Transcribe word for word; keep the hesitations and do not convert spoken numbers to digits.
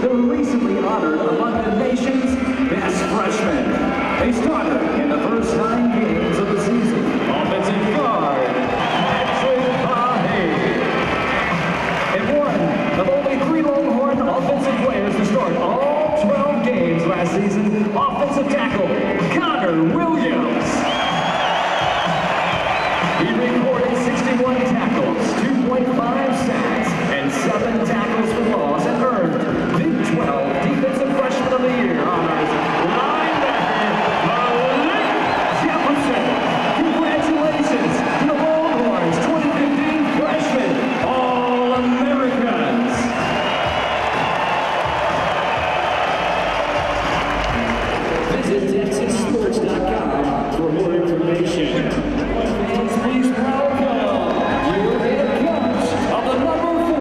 the recently honored among the nation's best freshmen. A starter in the first nine games of the season. Offensive guard, Patrick Fahey. And one of only three Longhorn offensive players to start all twelve games last season, offensive tackle, Connor Williams.